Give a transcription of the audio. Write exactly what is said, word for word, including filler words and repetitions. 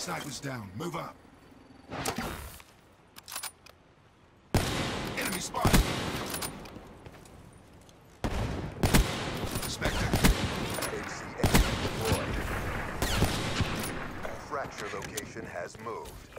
Sniper's down. Move up. Enemy spotted. Spectre. H C A deployed. Fracture location has moved.